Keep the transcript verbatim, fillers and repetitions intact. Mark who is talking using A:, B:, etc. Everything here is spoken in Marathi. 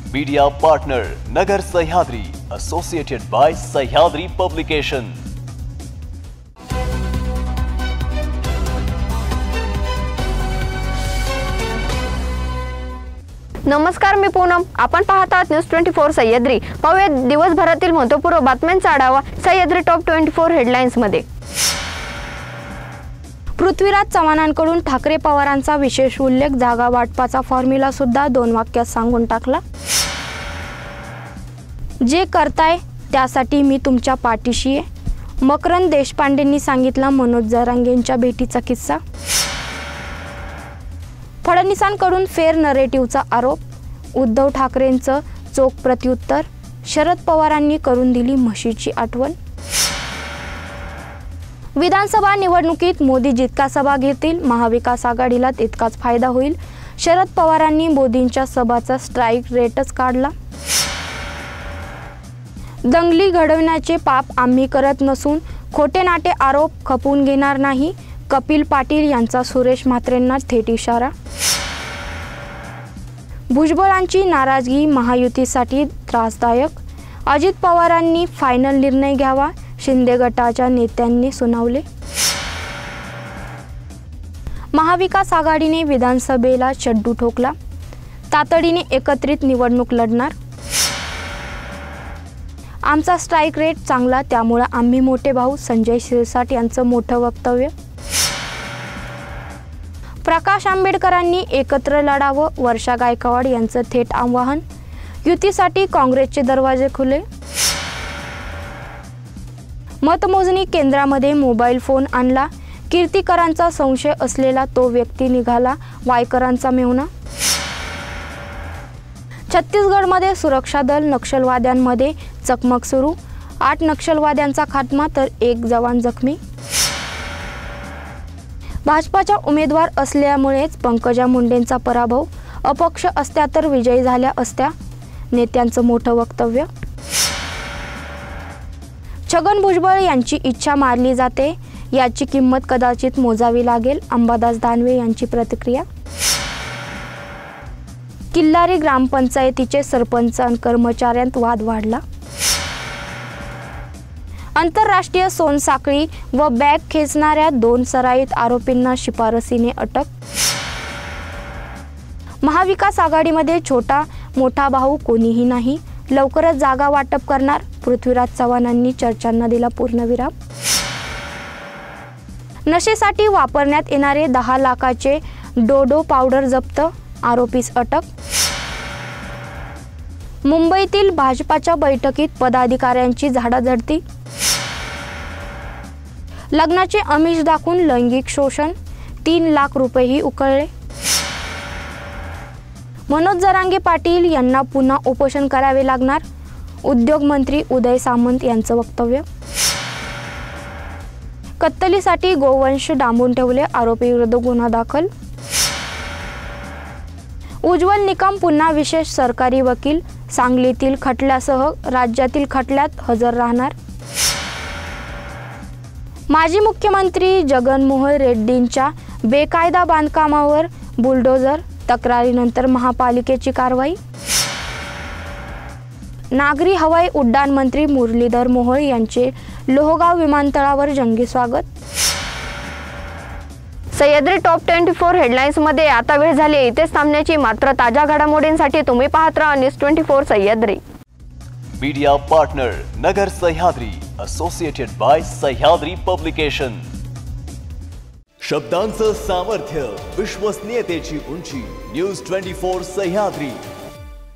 A: Media partner Nagar Sahyadri, associated by Sahyadri publication.
B: नमस्कार, मी पूनम। आपण पाहत आहात न्यूज ट्वेंटी फोर सह्याद्री। पाहूया दिवसभरातील महत्त्वपूर्ण बातम्यांचा आढावा Sahyadri top twenty four headlines मध्ये। पृथ्वीराज चव्हाणांकडून ठाकरे पवारांचा विशेष उल्लेख, जागा वाटपाचा फॉर्म्युला सुद्धा दोन वाक्यात सांगून टाकला। जे करताय त्यासाठी मी तुमच्या पाठीशी आहे, मकरंद देशपांडेंनी सांगितला मनोज जरांगेंच्या भेटीचा किस्सा। फडणवीसांकडून फेर नरेटिव्हचा आरोप, उद्धव ठाकरेंचं चोख प्रत्युत्तर, शरद पवारांनी करून दिली म्हशीची आठवण। विधानसभा निवडणुकीत मोदी जितका सभा घेतील महाविकास आघाडीला तितकाच फायदा होईल, शरद पवारांनी मोदींच्या सभाचा स्ट्राईक रेटच काढला। दंगली घडवण्याचे पाप आम्ही करत नसून खोटे नाटे आरोप खपवून घेणार नाही, कपिल पाटील यांचा सुरेश म्हात्रेंना थेट इशारा। भुजबळांची नाराजगी महायुतीसाठी त्रासदायक, अजित पवारांनी फायनल निर्णय घ्यावा, शिंदे गटाच्या नेत्यांनी सुनावले। महाविकास आघाडीने विधानसभेला चड्डू ठोकला, तातडीने एकत्रित निवडणूक लढणार। आमचा स्ट्राईक रेट चांगला, त्यामुळे आम्ही मोठे भाऊ, संजय शिरसाट यांचं मोठं वक्तव्य। प्रकाश आंबेडकरांनी एकत्र लढावं, वर्षा गायकवाड यांचं थेट आवाहन, युतीसाठी काँग्रेसचे दरवाजे खुले। मतमोजणी केंद्रामध्ये मोबाईल फोन आणला, कीर्तीकरांचा संशय असलेला तो व्यक्ती निघाला वायकरांचा मेहुणा। छत्तीसगडमध्ये सुरक्षा दल नक्षलवाद्यांमध्ये चकमक सुरू, आठ नक्षलवाद्यांचा खात्मा तर एक जवान जखमी। भाजपाच्या उमेदवार असल्यामुळेच पंकजा मुंडेंचा पराभव, अपक्ष असत्या तर विजयी झाल्या असत्या, नेत्यांचं मोठं वक्तव्य। छगन भुजबळ यांची इच्छा मारली जाते, याची किंमत कदाचित मोजावी लागेल, अंबादास दानवे यांची प्रतिक्रिया। किल्लारी ग्रामपंचायतीचे सरपंच आणि कर्मचाऱ्यांत वाद वाढला। आंतरराष्ट्रीय सोनसाखळी व बॅग खेचणाऱ्या दोन सराईत आरोपींना शिफारसीने अटक। महाविकास आघाडीमध्ये छोटा मोठा भाऊ कोणीही नाही, लवकरच जागा वाटप करणार, पृथ्वीराज चव्हाणांनी चर्चांना दिला पूर्णविराम। नशेसाठी वापरण्यात येणारे दहा लाखाचे डोडो पावडर जप्त, आरोपीस अटक। मुंबईतील भाजपाच्या बैठकीत पदाधिकाऱ्यांची झाडाझडती, लग्नाचे आमिष दाखवून लैंगिक शोषण, तीन लाख रुपयेही उकळले। मनोज जरांगे पाटील यांना पुन्हा उपोषण करावे लागणार, उद्योग मंत्री उदय सामंत यांचं वक्तव्य। कत्तलीसाठी गोवंश डांबून ठेवले, आरोपीविरुद्ध गुन्हा दाखल। उज्ज्वल निकम पुन्हा विशेष सरकारी वकील, सांगलीतील खटल्यासह राज्यातील खटल्यात हजर राहणार। माजी मुख्यमंत्री जगनमोहन रेड्डींच्या बेकायदा बांधकामावर बुलडोझर, तक्रारीनंतर महापालिकेची कारवाई। नागरी हवाई उड्डाण मंत्री मुरलीधर मोहोळ यांचे लोहगाव विमानतळावर जंगी स्वागत। Sahyadri top twenty four headlines मध्ये आता वेळ झाली इथेच थांबण्याची, मात्र ताज्या घडामोडींसाठी तुम्ही पाहत राहा news twenty four Sahyadri.
A: Media partner Nagar Sahyadri, associated by Sahyadri publication. शब्दांचं सामर्थ्य, विश्वसनीयतेची उंची, न्यूज ट्वेंटी फोर सह्याद्री।